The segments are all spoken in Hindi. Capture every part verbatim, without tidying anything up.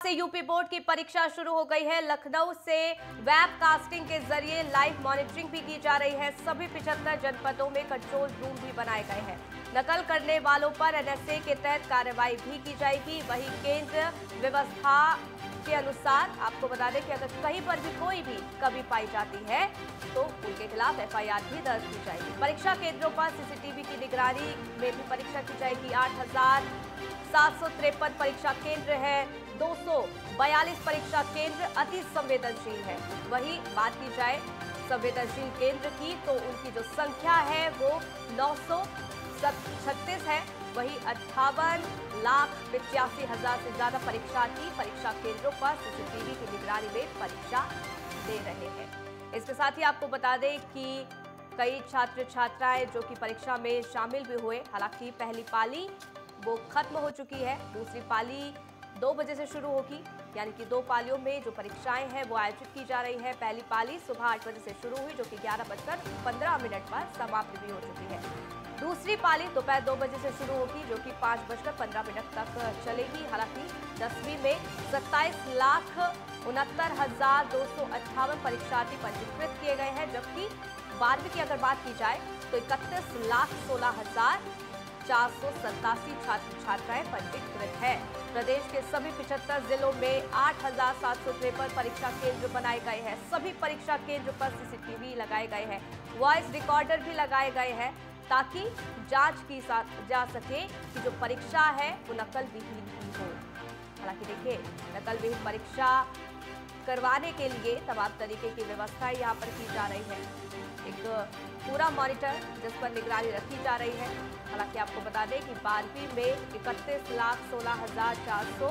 से यूपी बोर्ड की परीक्षा शुरू हो गई है। लखनऊ से वेब कास्टिंग के जरिए लाइव मॉनिटरिंग भी की जा रही है। सभी पिछहत्तर जनपदों में कंट्रोल रूम भी बनाए गए हैं। नकल करने वालों पर एनएसए के तहत कार्रवाई भी की जाएगी। वहीं केंद्र व्यवस्था के अनुसार आपको बता दें कि अगर कहीं पर भी कोई भी कमी पाई जाती है तो उनके खिलाफ एफआईआर भी दर्ज की जाएगी। परीक्षा केंद्रों पर सीसीटीवी की निगरानी में भी परीक्षा की जाएगी। आठ हजार सात सौ तिरपन परीक्षा केंद्र है। दो सौ बयालीस परीक्षा केंद्र अति संवेदनशील है। वहीं बात की जाए संवेदनशील केंद्र की तो उनकी जो संख्या है वो नौ सौ छत्तीस है। वहीं अट्ठावन लाख पिचासी हजार से ज्यादा परीक्षार्थी परीक्षा केंद्रों पर सीसीटीवी की निगरानी में परीक्षा दे रहे हैं। इसके साथ ही आपको बता दें कि कई छात्र छात्राएं जो कि परीक्षा में शामिल भी हुए। हालांकि पहली पाली वो खत्म हो चुकी है। दूसरी पाली दो बजे से शुरू होगी, यानी कि दो पालियों में जो परीक्षाएं हैं वो आयोजित की जा रही है। पहली पाली सुबह आठ बजे से शुरू हुई जो कि ग्यारह बजकर पंद्रह मिनट पर समाप्त भी हो चुकी है। दूसरी पाली दोपहर दो बजे से शुरू होगी जो कि पाँच बजकर पंद्रह मिनट तक चलेगी। हालांकि दसवीं में सत्ताईस लाख उनहत्तर हजार दो सौ अट्ठावन परीक्षार्थी पंजीकृत किए गए हैं, जबकि बारहवीं की अगर बात की जाए तो इकतीस लाख सोलह हजार चार सौ सतासी छात्र छात्राएं पंजीकृत है। प्रदेश के सभी पिछहत्तर जिलों में आठ हजार सात सौ तिरपन परीक्षा केंद्र बनाए गए हैं। सभी परीक्षा केंद्र पर सीसीटीवी लगाए गए हैं। वॉइस रिकॉर्डर भी लगाए गए हैं ताकि जांच की जा सके कि जो परीक्षा है वो नकल विहीन ही हो। हालांकि देखिए नकल विहीन परीक्षा करवाने के लिए तमाम तरीके की व्यवस्थाएं यहाँ पर की जा रही है। एक पूरा मॉनिटर जिस पर निगरानी रखी जा रही है। हालांकि आपको बता दें कि बारहवीं में इकतीस लाख सोलह हजार चार सौ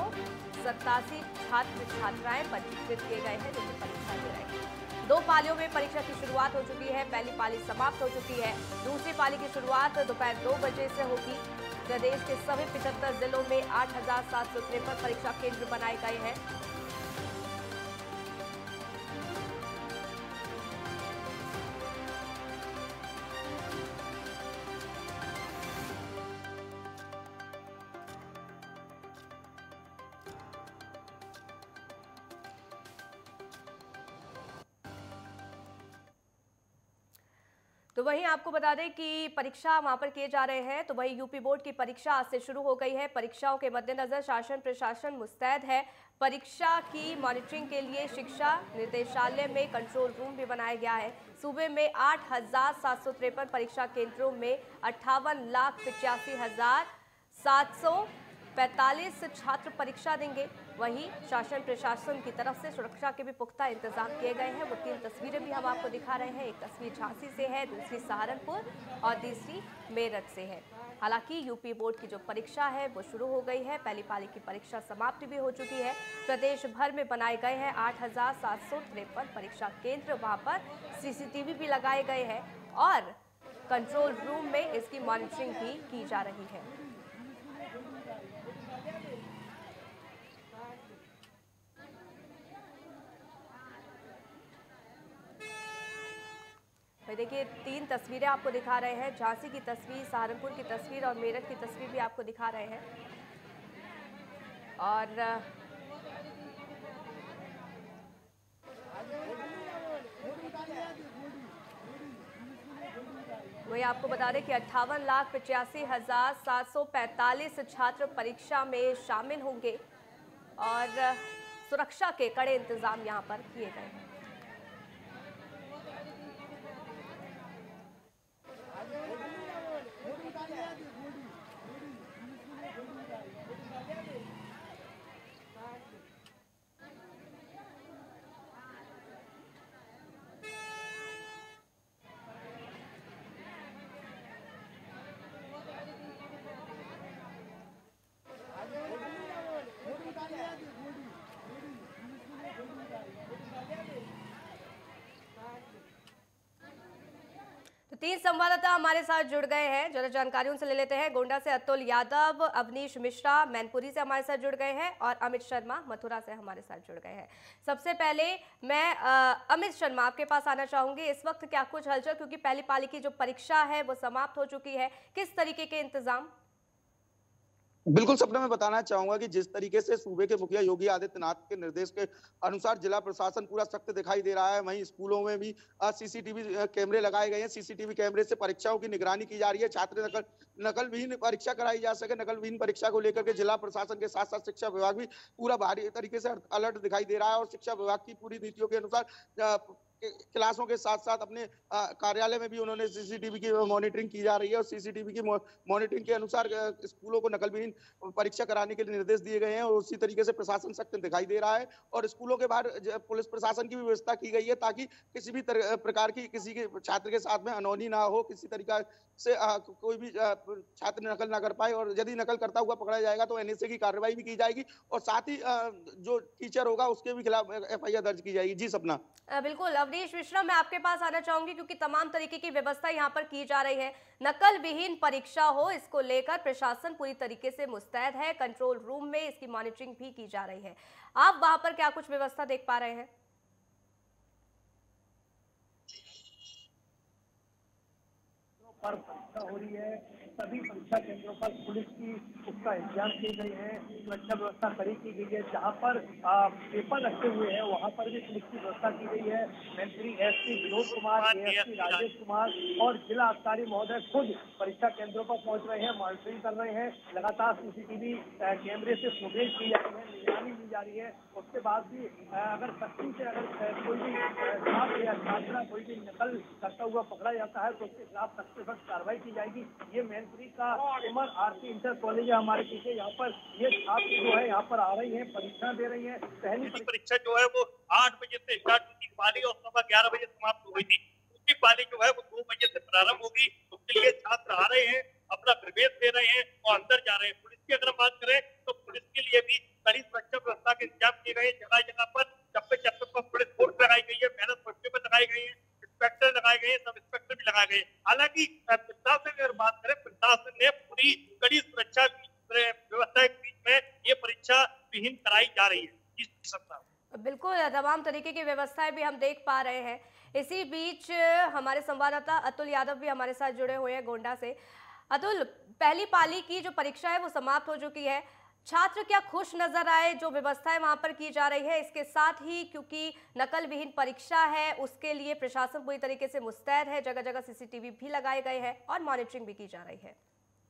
सतासी छात्र छात्राएं पंजीकृत किए गए हैं जो कि परीक्षा दे रहे हैं। दो पालियों में परीक्षा की शुरुआत हो चुकी है। पहली पाली समाप्त हो चुकी है। दूसरी पाली की शुरुआत दोपहर दो बजे से होगी। प्रदेश के सभी पिछहत्तर जिलों में आठ हजार सात सौ तिरपन परीक्षा केंद्र बनाए गए हैं। तो वहीं आपको बता दें कि परीक्षा वहां पर किए जा रहे हैं। तो वहीं यूपी बोर्ड की परीक्षा आज से शुरू हो गई है। परीक्षाओं के मद्देनजर शासन प्रशासन मुस्तैद है। परीक्षा की मॉनिटरिंग के लिए शिक्षा निदेशालय में कंट्रोल रूम भी बनाया गया है। सूबे में आठ हजार सात सौ तिरपन परीक्षा केंद्रों में अट्ठावन लाख पिचासी हजार सात सौ पैंतालीस छात्र परीक्षा देंगे। वहीं शासन प्रशासन की तरफ से सुरक्षा के भी पुख्ता इंतजाम किए गए हैं। वो तीन तस्वीरें भी हम आपको दिखा रहे हैं। एक तस्वीर झांसी से है, दूसरी सहारनपुर और तीसरी मेरठ से है। हालांकि यूपी बोर्ड की जो परीक्षा है वो शुरू हो गई है। पहली पाली की परीक्षा समाप्त भी हो चुकी है। प्रदेश भर में बनाए गए हैं आठ हजार सात सौ तिरपन परीक्षा केंद्र। वहां पर सीसीटीवी भी लगाए गए हैं और कंट्रोल रूम में इसकी मॉनिटरिंग भी की जा रही है। भाई देखिए तीन तस्वीरें आपको दिखा रहे हैं। झांसी की तस्वीर, सहारनपुर की तस्वीर और मेरठ की तस्वीर भी आपको दिखा रहे हैं। और वही आपको बता दें कि अट्ठावन लाख पचासी हजार सात सौ पैंतालीस छात्र परीक्षा में शामिल होंगे और सुरक्षा के कड़े इंतजाम यहां पर किए गए हैं। तो तीन संवाददाता हमारे साथ जुड़ गए हैं। जरा जानकारी उनसे ले लेते हैं। गोंडा से अतुल यादव, अवनीश मिश्रा मैनपुरी से हमारे साथ जुड़ गए हैं और अमित शर्मा मथुरा से हमारे साथ जुड़ गए हैं। सबसे पहले मैं आ, अमित शर्मा आपके पास आना चाहूंगी। इस वक्त क्या कुछ हलचल, क्योंकि पहली पाली की जो परीक्षा है वो समाप्त हो चुकी है, किस तरीके के इंतजाम? बिल्कुल सपना, मैं बताना चाहूंगा कि जिस तरीके से सूबे के मुखिया योगी आदित्यनाथ के निर्देश के अनुसार जिला प्रशासन पूरा सख्त दिखाई दे रहा है, वहीं स्कूलों में भी सीसीटीवी कैमरे लगाए गए हैं। सीसीटीवी कैमरे से परीक्षाओं की निगरानी की जा रही है। छात्र नकल नकल विहीन परीक्षा कराई जा सके। नकल विहीन परीक्षा को लेकर के जिला प्रशासन के साथ साथ शिक्षा विभाग भी पूरा भारी तरीके से अलर्ट दिखाई दे रहा है और शिक्षा विभाग की पूरी नीतियों के अनुसार क्लासों के साथ साथ अपने कार्यालय में भी उन्होंने सीसीटीवी की मॉनिटरिंग की जा रही है और सीसीटीवी की मॉनिटरिंग के अनुसार स्कूलों को नकल विहीन परीक्षा कराने के लिए निर्देश दिए गए हैं और उसी तरीके से प्रशासन सख्त दिखाई दे रहा है और स्कूलों के बाहर पुलिस प्रशासन की भी व्यवस्था की गई है ताकि किसी भी प्रकार की किसी के छात्र के साथ में अनहोनी ना हो, किसी तरीका से आ, कोई भी छात्र नकल ना कर पाए और यदि नकल करता हुआ पकड़ा जाएगा तो एनएसए की कार्रवाई भी की जाएगी और साथ ही आ, जो टीचर होगा उसके भी खिलाफ एफआईआर दर्ज की जाएगी। जी सपना। बिल्कुल अवनीश मिश्रा, मैं आपके पास आना चाहूंगी क्योंकि तमाम तरीके की व्यवस्था यहाँ पर की जा रही है। नकल विहीन परीक्षा हो, इसको लेकर प्रशासन पूरी तरीके से मुस्तैद है। कंट्रोल रूम में इसकी मॉनिटरिंग भी की जा रही है। आप वहां पर क्या कुछ व्यवस्था देख पा रहे हैं? पर परीक्षा हो रही है, सभी परीक्षा केंद्रों पर पुलिस की उसका इंतजाम की गई है, सुरक्षा व्यवस्था कड़ी की गई है। जहां पर आ, पेपर रखे हुए हैं वहां पर भी पुलिस की व्यवस्था की गई है। मंत्री एसपी विनोद कुमार, एएसपी राजेश कुमार और जिला अधिकारी महोदय खुद परीक्षा केंद्रों पर पहुंच रहे हैं, मॉनिटरिंग कर रहे हैं। लगातार सीसीटीवी कैमरे से फुटेज की जा रही है, निगरानी ली जा रही है। उसके बाद भी अगर सख्ती से अगर कोई भी छात्र या छात्रा कोई भी नकल करता हुआ पकड़ा जाता है तो उसके खिलाफ सख्त से सख्त कार्रवाई की जाएगी। ये मैनपुरी का उमर आरती इंटर कॉलेज है हमारे पीछे। यहाँ पर ये छात्र जो है यहाँ पर आ रही है, परीक्षा दे रही है। पहली परीक्षा जो है वो आठ बजे से स्टार्ट हुई पाली और सुबह ग्यारह बजे समाप्त हुई थी। उसकी पाली जो है वो दो बजे से प्रारंभ होगी। उसके लिए छात्र आ रहे हैं, अपना प्रवेश दे रहे हैं और अंदर जा रहे हैं। पुलिस की अगर बात करें तो पुलिस के लिए भी कड़ी सुरक्षा व्यवस्था के इंतजाम किए गए। जगह जगह पर चप्पे चप्पे पर पुलिस फोर्स लगाई गई है, मेहनत पट्टे पर लगाई गई है, इंस्पेक्टर लगाए गए, सब इंस्पेक्टर भी लगाए गए। हालांकि प्रशासन की अगर बात करें, प्रशासन ने पूरी कड़ी सुरक्षा व्यवस्था के बीच में ये परीक्षा विहीन कराई जा रही है। बिल्कुल तमाम तरीके की व्यवस्थाएं भी हम देख पा रहे हैं। इसी बीच हमारे संवाददाता अतुल यादव भी हमारे साथ जुड़े हुए हैं गोंडा से। अतुल, पहली पाली की जो परीक्षा है वो समाप्त हो चुकी है। छात्र क्या खुश नजर आए जो व्यवस्थाएं वहां पर की जा रही है? इसके साथ ही क्योंकि नकल विहीन परीक्षा है उसके लिए प्रशासन पूरी तरीके से मुस्तैद है, जगह जगह सीसीटीवी भी लगाए गए हैं और मॉनिटरिंग भी की जा रही है।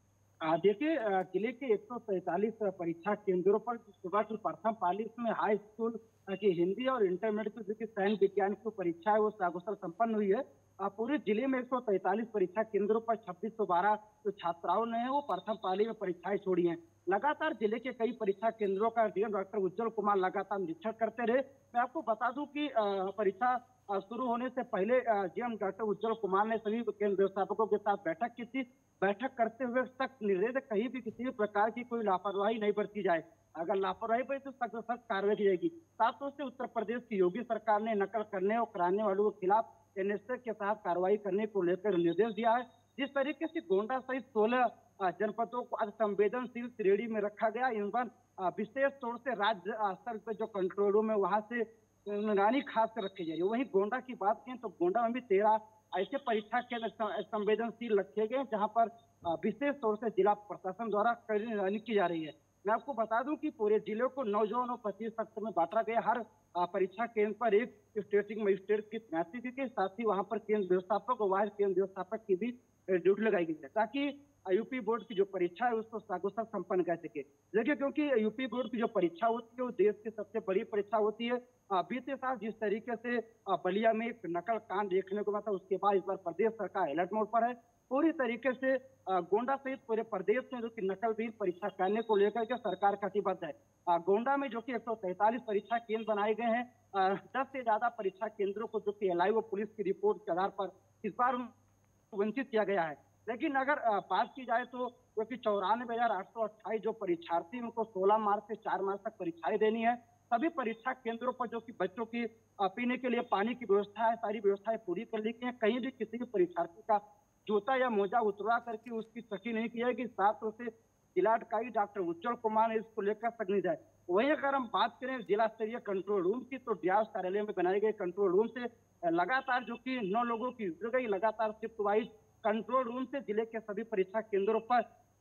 देखिए, जिले के एक सौ सैतालीस परीक्षा केंद्रों पर सुबह की प्रथम पाली में हाई स्कूल की हिंदी और इंटरमीडिएट की साइंस विज्ञान की परीक्षा है वो सकुशल संपन्न हुई है। पूरे जिले में एक सौ तैतालीस परीक्षा केंद्रों पर छब्बीस सौ बारह जो छात्राओं ने वो प्रथम पाली में परीक्षाएं छोड़ी हैं। लगातार जिले के कई परीक्षा केंद्रों का डीएम डॉक्टर उज्जवल कुमार लगातार निरीक्षण करते रहे। मैं आपको बता दूं कि परीक्षा शुरू होने से पहले डीएम डॉक्टर उज्जवल कुमार ने सभी केंद्र व्यवस्थापकों के साथ बैठक की थी। बैठक करते हुए सख्त निर्देश, कहीं भी किसी भी प्रकार की कोई लापरवाही नहीं बरती जाए। अगर लापरवाही बरती तो सख्त सख्त कार्रवाई की जाएगी। साथ से उत्तर प्रदेश की योगी सरकार ने नकल करने और कराने वालों के खिलाफ एनएसए के साथ कार्रवाई करने को लेकर निर्देश दिया है। जिस तरीके से गोंडा सहित सोलह जनपदों को आज संवेदनशील श्रेणी में रखा गया, इनपर विशेष तौर से राज्य स्तर पर जो कंट्रोल रूम है वहां से निगरानी खास कर रखी जाएगी। वहीं गोंडा की बात करें तो गोंडा में भी तेरह ऐसे परीक्षा केंद्र संवेदनशील रखे गए जहां पर विशेष तौर से जिला प्रशासन द्वारा कड़ी निगरानी की जा रही है। मैं आपको बता दूं कि पूरे जिले को नौ जोन और पच्चीस सेक्टर में बांटा गया। हर परीक्षा केंद्र पर एक स्टेटिंग मजिस्ट्रेट की तैनाती की गई, साथ ही वहां पर केंद्र व्यवस्थापक और वाइस केंद्र व्यवस्थापक की भी ड्यूटी लगाई गई है ताकि यूपी बोर्ड की जो परीक्षा है उसको सकुशल संपन्न कर सके। देखिए, क्योंकि यूपी बोर्ड की जो परीक्षा होती है वो देश की सबसे बड़ी परीक्षा होती है। बीते साल जिस तरीके से बलिया में एक नकल कांड देखने को मिला, उसके बाद इस बार प्रदेश सरकार अलर्ट मोड पर है। पूरी तरीके से गोंडा सहित पूरे प्रदेश में जो कि नकल विहीन परीक्षा करने को लेकर के सरकार कटिबद्ध है। गोंडा में जो कि एक सौ तैतालीस परीक्षा केंद्र बनाए गए हैं, दस से ज्यादा परीक्षा केंद्रों को जो कि एलआई व पुलिस की रिपोर्ट के आधार पर इस बार वंचित किया गया है। लेकिन अगर बात की जाए तो क्योंकि चौरानवे हजार आठ सौ अट्ठाईस जो परीक्षार्थी उनको सोलह मार्च से चार मार्च तक परीक्षाएं देनी है। सभी परीक्षा केंद्रों पर जो कि बच्चों की पीने के लिए पानी की व्यवस्था है, सारी व्यवस्थाएं पूरी कर ली गई है। कहीं भी किसी भी परीक्षार्थी का जूता या मोजा उतरवा करके उसकी सखी नहीं की जाएगी। साथ उसे जिला अधिकारी डॉक्टर उज्जवल कुमार ने इसको लेकर सख्त जाए। वहीं अगर हम बात करें जिला स्तरीय कंट्रोल रूम की तो डीआरएस कार्यालय में बनाए गए कंट्रोल रूम से लगातार जो कि नौ लोगों की जुड़ गई। लगातार शिफ्ट वाइज कंट्रोल रूम से जिले के सभी परीक्षा केंद्रों पर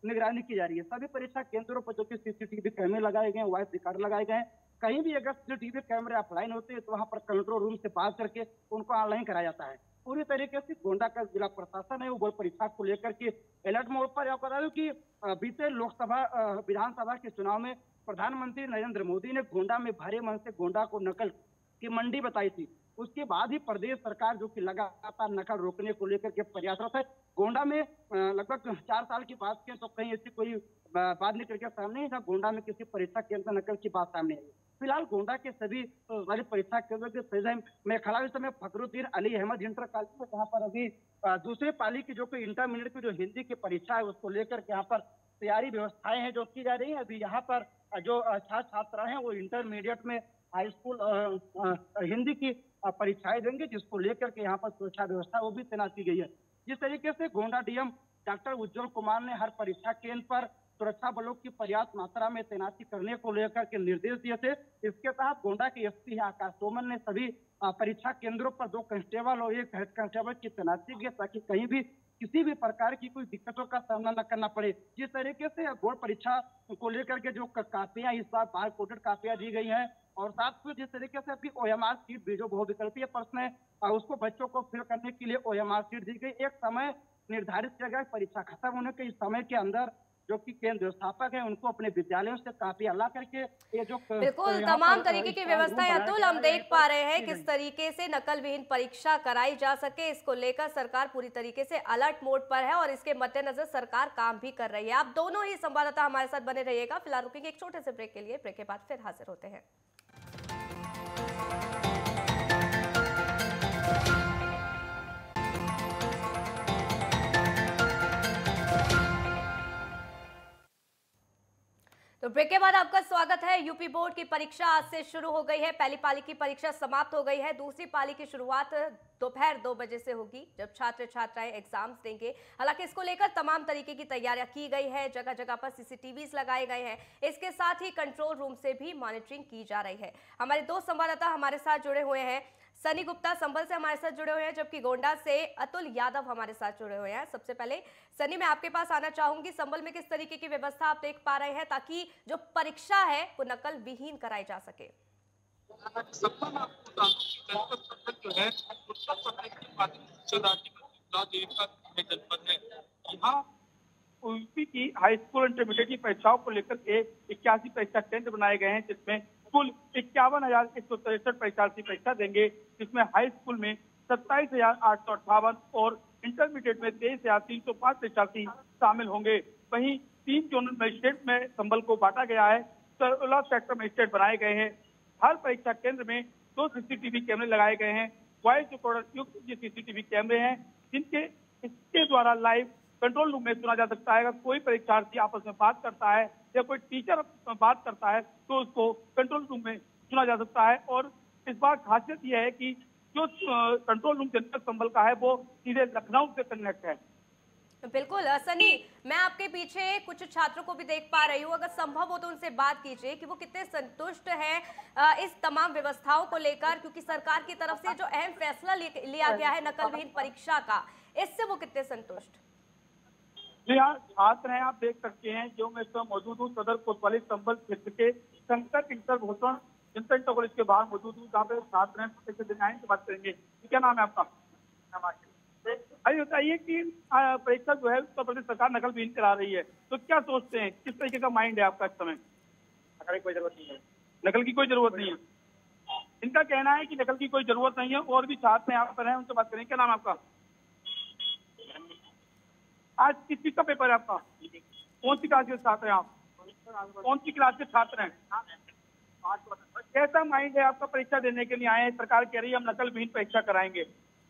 निगरानी की जा रही है। सभी परीक्षा केंद्रों पर जो कि सीसीटीवी कैमरे लगाए गए हैं, वॉइस रिकॉर्ड लगाए गए हैं। कहीं भी अगर सीसीटीवी कैमरे ऑफलाइन होते हैं तो वहां पर कंट्रोल रूम से बात करके उनको ऑनलाइन कराया जाता है। पूरी तरीके से गोंडा का जिला प्रशासन है वो बोर्ड परीक्षा को लेकर के अलर्ट मोड पर। आपको बता दूं कि बीते लोकसभा विधानसभा के चुनाव में प्रधानमंत्री नरेंद्र मोदी ने गोंडा में भारी मन से गोंडा को नकल की मंडी बताई थी। उसके बाद ही प्रदेश सरकार जो कि लगातार नकल रोकने को लेकर के प्रयासरत है। गोंडा में लगभग चार साल की बात करें तो कहीं ऐसी कोई बात निकल के सामने नहीं था। गोंडा में किसी परीक्षा केंद्र नकल की बात सामने आई। फिलहाल गोंडा के सभी वाले परीक्षा केंद्र के सही में खड़ा इस समय फखरुद्दीन अली अहमद इंटर कॉलेज में, जहाँ पर अभी दूसरे पाली की जो कोई इंटरमीडिएट की जो हिंदी की परीक्षा है उसको लेकर के यहाँ पर तैयारी व्यवस्थाएं हैं जो की जा रही है। अभी यहाँ पर जो छात्र छात्रा है वो इंटरमीडिएट में हाई स्कूल हिंदी की परीक्षाएं देंगे, जिसको लेकर के यहाँ पर सुरक्षा व्यवस्था वो भी तैनात की गई है। जिस तरीके से गोंडा डीएम डॉक्टर उज्जवल कुमार ने हर परीक्षा केंद्र पर सुरक्षा बलों की पर्याप्त मात्रा में तैनाती करने को लेकर के निर्देश दिए थे, इसके तहत गोंडा के एसपी आकाश सोमन ने सभी परीक्षा केंद्रों पर दो कांस्टेबल और एक हेड कांस्टेबल की तैनाती की ताकि कहीं भी किसी भी प्रकार की कोई दिक्कतों का सामना न करना पड़े। जिस तरीके से बोर्ड परीक्षा को लेकर के जो कापियां इस बार बार कोडेड कापियां दी गई हैं और साथ में जिस तरीके से अभी ओएमआर सीट भी जो बहुविकल्पीय प्रश्न है उसको बच्चों को फिल करने के लिए ओएमआर सीट दी गई। एक समय निर्धारित किया गया परीक्षा खत्म होने के इस समय के अंदर जो कि केंद्र व्यवस्थापक है उनको अपने विद्यालयों से कापियां ला करके ये जो बिल्कुल तमाम तरीके की व्यवस्थाएं अतुल हम देख पा रहे हैं किस तरीके से नकल विहीन परीक्षा कराई जा सके, इसको लेकर सरकार पूरी तरीके से अलर्ट मोड पर है और इसके मद्देनजर सरकार काम भी कर रही है। आप दोनों ही संवाददाता हमारे साथ बने रहिएगा। फिलहाल रुकेंगे एक छोटे से ब्रेक के लिए, ब्रेक के बाद फिर हाजिर होते हैं। तो ब्रेक के बाद आपका स्वागत है। यूपी बोर्ड की परीक्षा आज से शुरू हो गई है। पहली पाली की परीक्षा समाप्त हो गई है। दूसरी पाली की शुरुआत दोपहर दो बजे से होगी जब छात्र छात्राएं एग्जाम्स देंगे। हालांकि इसको लेकर तमाम तरीके की तैयारियां की गई है, जगह जगह पर सीसीटीवी लगाए गए हैं। इसके साथ ही कंट्रोल रूम से भी मॉनिटरिंग की जा रही है। हमारे दो संवाददाता हमारे साथ जुड़े हुए हैं। सनी गुप्ता संभल से हमारे साथ जुड़े हुए हैं, जबकि गोंडा से अतुल यादव हमारे साथ जुड़े हुए हैं। सबसे पहले सनी, मैं आपके पास आना चाहूंगी। संभल में किस तरीके की व्यवस्था आप देख पा रहे हैं ताकि जो परीक्षा है वो नकल विहीन कराई जा सके? यूपी की हाई स्कूल इंटरमीडिएट की परीक्षाओं को लेकर के इक्यासी परीक्षा केंद्र बनाए गए हैं, जिसमें कुल इक्यावन हजार एक सौ तिरसठ परीक्षार्थी परीक्षा देंगे, जिसमें हाई स्कूल में सत्ताईस हजार आठ सौ अट्ठावन और इंटरमीडिएट में तेईस हजार तीन सौ पांच परीक्षार्थी शामिल होंगे। वहीं तीन जोनल मजिस्ट्रेट में संभल को बांटा गया है, सोलह सेक्टर मजिस्ट्रेट बनाए गए हैं। हर परीक्षा केंद्र में दो सीसीटीवी कैमरे लगाए गए हैं। वॉइस रिकॉर्डर युक्त ये सीसीटीवी कैमरे हैं, जिनके इसके द्वारा लाइव कंट्रोल रूम में सुना जा सकता है। अगर कोई परीक्षार्थी आपस में बात करता है या कोई टीचर बात करता है तो उसको कंट्रोल रूम में सुना जा सकता है। और इस बार खासियत यह है कि जो कंट्रोल रूम जनपद संभल का है वो सीधे लखनऊ से कनेक्ट है। बिल्कुल सनी, मैं आपके पीछे कुछ छात्रों को भी देख पा रही हूँ। अगर संभव हो तो उनसे बात कीजिए कि वो कितने संतुष्ट हैं इस तमाम व्यवस्थाओं को लेकर, क्योंकि सरकार की तरफ से जो अहम फैसला लिया गया है नकल विहीन परीक्षा का, इससे वो कितने संतुष्ट? जी हाँ, छात्र हैं, आप देख सकते हैं। जो मैं इस समय मौजूद हूँ सदर कोतवाली संभल क्षेत्र के संकट इंटर भूषण इंटर कॉलेज के बाहर मौजूद हूँ, जहाँ पे छात्र हैं। से बात करेंगे। क्या नाम है आपका? अभी बताइए कि परीक्षा जो है उत्तर प्रदेश सरकार नकल विहीन करा रही है, तो क्या सोचते हैं, किस तरीके का माइंड है आपका इस समय? नकल की कोई जरूरत नहीं है। नकल की कोई जरूरत नहीं है। इनका कहना है कि नकल की कोई जरूरत नहीं है। और भी छात्र यहाँ पर हैं, उनसे बात करेंगे। क्या नाम है आपका? आज किस चीज का पेपर है आपका? कौन सी क्लास के छात्र हैं आप? कौन सी क्लास के छात्र हैं? कैसा माइंड है आपका? परीक्षा देने के लिए आए हैं, सरकार कह रही है हम नकल विहीन परीक्षा कराएंगे,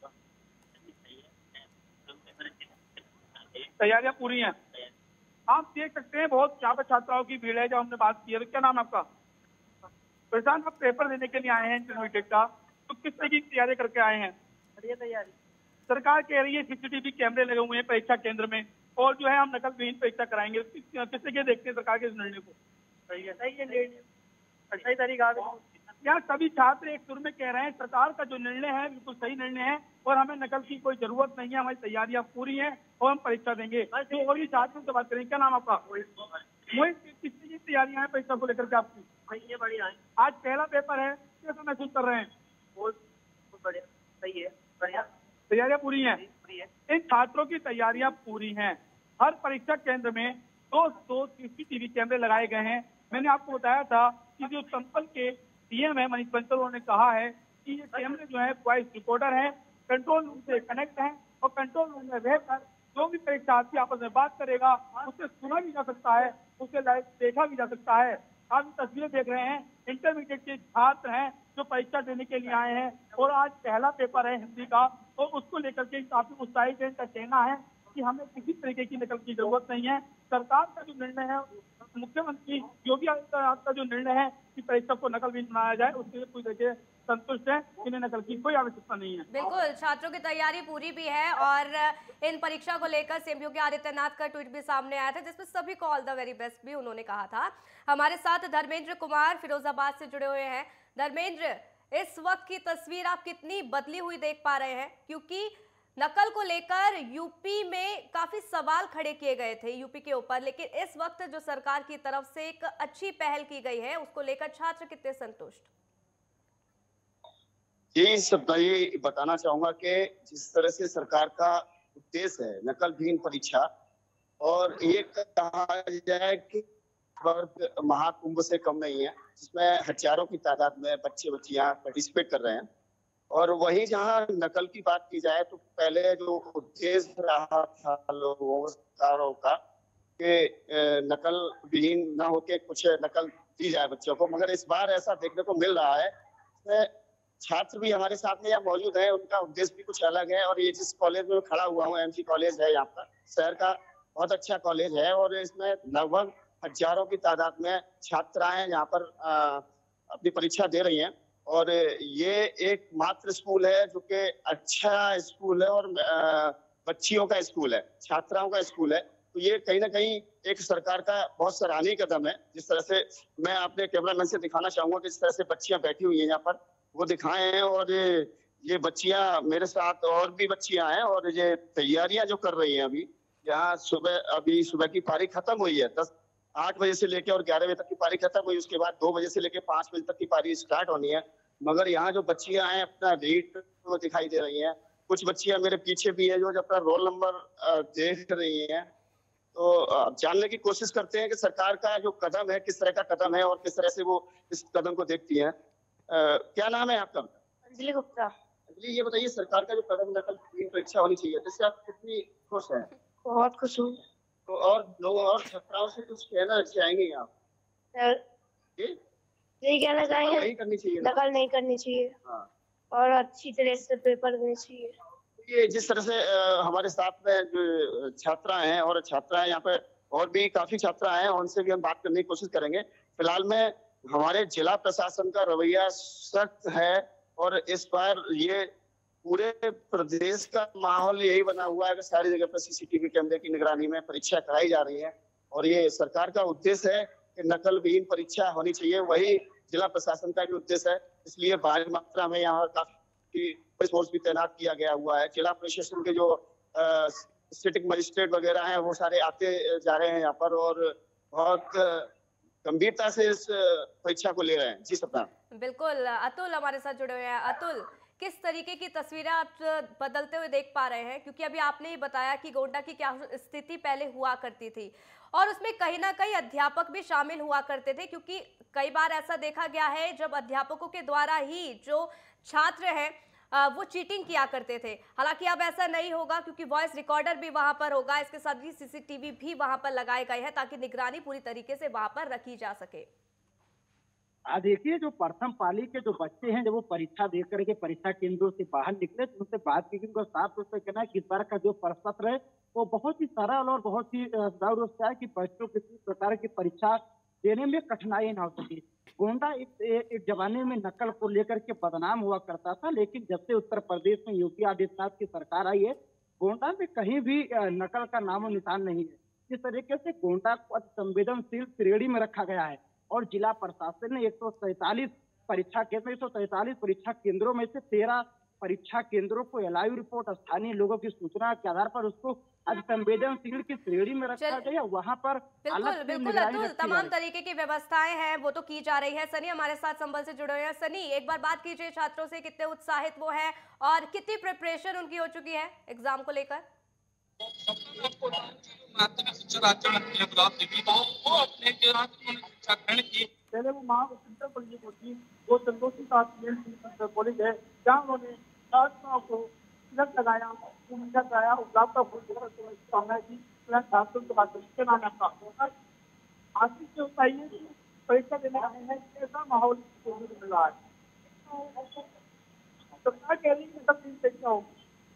तैयारियां पूरी हैं। आप देख सकते हैं बहुत यहाँ पर छात्राओं की भीड़ है। जब हमने बात की है, तो क्या नाम है आपका? प्रशांत, आप पेपर देने के लिए आए हैं इंटरमीडिएट का, तो किस तरह की तैयारी करके आए हैं? बढ़िया तैयारी। सरकार कह रही है सीसीटीवी कैमरे लगे हुए हैं परीक्षा केंद्र में और जो है हम नकल विहीन परीक्षा कराएंगे, किस तरीके देखते हैं सरकार के इस निर्णय को? सही है, सही है, सही तरीका। यहाँ सभी छात्र एक सुर में कह रहे हैं सरकार का जो निर्णय है बिल्कुल सही निर्णय है और हमें नकल की कोई जरूरत नहीं है, हमारी तैयारियां पूरी हैं और हम परीक्षा देंगे। तो और भी छात्रों से बात करेंगे। क्या नाम आपका? मोहित, किस चीज की तैयारियां हैं परीक्षा को लेकर के आपकी? ये बढ़िया है। आज पहला पेपर है, कैसा महसूस कर रहे हैं? बहुत बढ़िया, सही है, बढ़िया। तैयारियां पूरी हैं? पूरी है। इन छात्रों की तैयारियां पूरी हैं। हर परीक्षा केंद्र में दो दो सीसीटीवी कैमरे लगाए गए हैं। मैंने आपको बताया था कि जो संपल के सीएम है मनीष बंसल, उन्होंने कहा है कि ये कैमरे जो है वॉइस रिकॉर्डर है, कंट्रोल रूम से कनेक्ट है और कंट्रोल रूम में रहकर जो भी परीक्षार्थी आपस में बात करेगा उसे सुना भी जा सकता है, उसे लाइव देखा भी जा सकता है। आप तस्वीरें देख रहे हैं, इंटरमीडिएट के छात्र हैं जो परीक्षा देने के लिए आए हैं और आज पहला पेपर है हिंदी का, तो उसको लेकर के काफी उत्साहित है। इनका कहना है कि हमें किसी तरीके की नकल की जरूरत नहीं है। सरकार का जो निर्णय है, मुख्यमंत्री योगी आदित्यनाथ का जो निर्णय है कि परीक्षा को नकल भी बनाया जाए, उससे पूरी तरीके संतुष्ट है। इन्हें नकल की कोई आवश्यकता नहीं है। बिल्कुल, छात्रों की तैयारी पूरी भी है और इन परीक्षा को लेकर सीएम योगी आदित्यनाथ का ट्वीट भी सामने आया था जिसमें सभी को ऑल द वेरी बेस्ट भी उन्होंने कहा था। हमारे साथ धर्मेंद्र कुमार फिरोजाबाद से जुड़े हुए हैं। धर्मेंद्र, इस वक्त की तस्वीर आप कितनी बदली हुई देख पा रहे हैं? क्योंकि नकल को लेकर यूपी में काफी सवाल खड़े किए गए थे यूपी के ऊपर, लेकिन इस वक्त जो सरकार की तरफ से एक अच्छी पहल की गई है उसको लेकर छात्र कितने संतुष्ट? ये सब ये बताना चाहूंगा कि जिस तरह से सरकार का उद्देश्य है नकल विहीन परीक्षा, और ये कहा जाए कि महाकुंभ से कम नहीं है, जिसमें हजारों की तादाद में बच्चे बच्चियां पार्टिसिपेट कर रहे हैं। और वहीं जहां नकल की बात की जाए तो पहले जो उद्देश्य रहा था लोगों का कि नकल विहीन न होके कुछ नकल दी जाए बच्चों को, मगर इस बार ऐसा देखने को मिल रहा है। छात्र भी हमारे साथ में यहाँ मौजूद है, उनका उद्देश्य भी कुछ अलग है। और ये जिस कॉलेज में खड़ा हुआ हूँ, एमसी कॉलेज है, यहाँ पर शहर का बहुत अच्छा कॉलेज है और इसमें लगभग हजारों की तादाद में छात्राएं यहाँ पर आ, अपनी परीक्षा दे रही हैं। और ये एक मात्र स्कूल है जो कि अच्छा स्कूल है और बच्चियों का स्कूल है, छात्राओं का स्कूल है। तो ये कहीं ना कहीं एक सरकार का बहुत सराहनीय कदम है। जिस तरह से मैं अपने कैमरामैन से दिखाना चाहूंगा कि जिस तरह से बच्चियां बैठी हुई हैं यहाँ पर, वो दिखाए हैं। और ये बच्चियां मेरे साथ और भी बच्चियां हैं और ये तैयारियां जो कर रही हैं अभी, यहाँ सुबह अभी सुबह की पारी खत्म हुई है, दस आठ बजे से लेकर और ग्यारह बजे तक की पारी खत्म हुई। उसके बाद दो बजे से लेकर पांच बजे तक की पारी स्टार्ट होनी है। मगर यहाँ जो बच्चियां हैं अपना रीड वो दिखाई दे रही हैं। कुछ बच्चियां मेरे पीछे भी है जो अपना रोल नंबर देख रही हैं। तो जानने की कोशिश करते हैं कि सरकार का जो कदम है किस तरह का कदम है और किस तरह से वो इस कदम को देखती है। क्या नाम है आपका? अंजलि गुप्ता। अंजलि, ये बताइए सरकार का जो कदम नकल परीक्षा होनी चाहिए, जिससे आप कितनी खुश हैं? बहुत खुश हूँ। तो और लोगों और छात्राओं से कुछ कहना चाहेंगे आप? यही कहना चाहेंगे, नहीं करनी चाहिए, नकल नहीं करनी चाहिए। हाँ। और अच्छी तरह से पेपर देने चाहिए। ये जिस तरह से आ, हमारे साथ में जो छात्रा हैं और छात्राएं यहाँ पे और भी काफी छात्रा हैं, उनसे भी हम बात करने की कोशिश करेंगे। फिलहाल में हमारे जिला प्रशासन का रवैया सख्त है और इस बार ये पूरे प्रदेश का माहौल यही बना हुआ है कि सारी जगह पर सीसीटीवी कैमरे की निगरानी में परीक्षा कराई जा रही है। और ये सरकार का उद्देश्य है कि नकल विहीन परीक्षा होनी चाहिए, वही जिला प्रशासन का भी उद्देश्य है। इसलिए भारी मात्रा में यहाँ काफी पुलिस फोर्स भी तैनात किया गया हुआ है। जिला प्रशासन के जो स्टेटिक मजिस्ट्रेट वगैरह हैं वो सारे आते जा रहे हैं यहाँ पर और बहुत गंभीरता से इस परीक्षा को ले रहे हैं। जी सपना। बिल्कुल, अतुल हमारे साथ जुड़े हुए हैं। अतुल, किस तरीके की तस्वीरें आप बदलते हुए देख पा रहे हैं? क्योंकि अभी आपने ही बताया कि गोंडा की क्या स्थिति पहले हुआ करती थी और उसमें कहीं ना कहीं अध्यापक भी शामिल हुआ करते थे, क्योंकि कई बार ऐसा देखा गया है जब अध्यापकों के द्वारा ही जो छात्र हैं वो चीटिंग किया करते थे। हालांकि अब ऐसा नहीं होगा क्योंकि वॉइस रिकॉर्डर भी वहां पर होगा, इसके साथ ही सीसीटीवी भी वहां पर लगाए गए हैं ताकि निगरानी पूरी तरीके से वहां पर रखी जा सके। देखिए, जो प्रथम पाली के जो बच्चे हैं जब वो परीक्षा दे करके परीक्षा केंद्रों से बाहर निकले तो उनसे बात की, उनको साफ तौर पर कहना है कि इस बार का जो प्रश्न पत्र है वो बहुत ही सरल और बहुत ही सुचारू रूप से है कि बच्चों किसी प्रकार की परीक्षा देने में कठिनाई न हो सके। गोंडा एक, एक जमाने में नकल को लेकर के बदनाम हुआ करता था, लेकिन जब से उत्तर प्रदेश में योगी आदित्यनाथ की सरकार आई है, गोंडा में कहीं भी नकल का नामो निशान नहीं है। इस तरीके से गोंडा को संवेदनशील श्रेणी में रखा गया है और जिला प्रशासन ने एक सौ सैतालीस परीक्षा केंद्र, एक सौ तैंतालीस परीक्षा केंद्रों में से तेरह परीक्षा केंद्रों को लाइव रिपोर्ट स्थानीय लोगों की सूचना के आधार पर उसको आज संवेदनशील की श्रेणी में रखा गया। वहां पर बिल्कुल बिल्कुल अतुल, तमाम तरीके की व्यवस्थाएं हैं वो तो की जा रही है। सनी हमारे साथ संबल से जुड़े हुए हैं। सनी, एक बार बात कीजिए छात्रों से, कितने उत्साहित वो है और कितनी प्रिपरेशन उनकी हो चुकी है एग्जाम को लेकर? माध्यमिक शिक्षा राज्य मंत्री गुलाब देवी वो अपने के शिक्षा ग्रहण की पहले वो महाविद्यालय पढ़ी होती वो संतोषी कॉलेज है जहाँ उन्होंने छात्रों को तिलक लगाया, उनका कराया, गुलाब का फूल कामना की छात्रों के बाद के नाम आपका आशीष से बताइए कि परीक्षा देने आए हैं, कैसा माहौल मिल रहा है? सरकार कह रही है सब चीज परीक्षा होगी।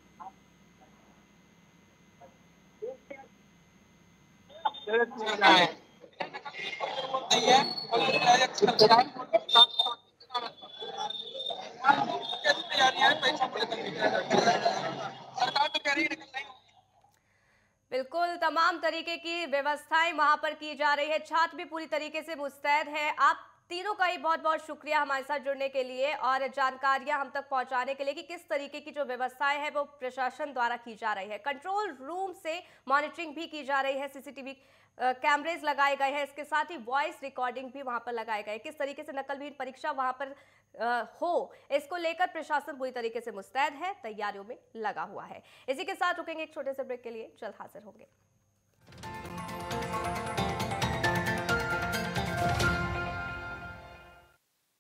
बिल्कुल तमाम तरीके की व्यवस्थाएं वहां पर की जा रही है, छात्र भी पूरी तरीके से मुस्तैद है। आप तीनों का ही बहुत बहुत शुक्रिया हमारे साथ जुड़ने के लिए और जानकारियां हम तक पहुंचाने के लिए कि किस तरीके की जो व्यवस्थाएं हैं वो प्रशासन द्वारा की जा रही है। कंट्रोल रूम से मॉनिटरिंग भी की जा रही है, सीसीटीवी कैमरेज लगाए गए हैं, इसके साथ ही वॉइस रिकॉर्डिंग भी वहां पर लगाए गए। किस तरीके से नकलविहीन परीक्षा वहां पर आ, हो, इसको लेकर प्रशासन पूरी तरीके से मुस्तैद है, तैयारियों में लगा हुआ है। इसी के साथ रुकेंगे एक छोटे से ब्रेक के लिए, जल्द हाजिर होंगे।